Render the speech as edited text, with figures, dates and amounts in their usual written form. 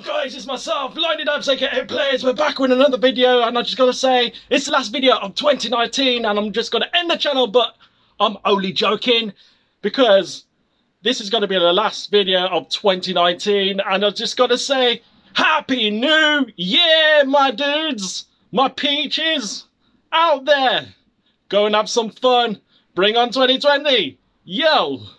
guys, it's myself, Lightning Abs aka Players. We're back with another video, and I just gotta say, it's the last video of 2019, and I'm just gonna end the channel, but I'm only joking, because this is gonna be the last video of 2019, and I just gotta say, Happy New Year, my dudes, my peaches, out there. Go and have some fun. Bring on 2020. Yo!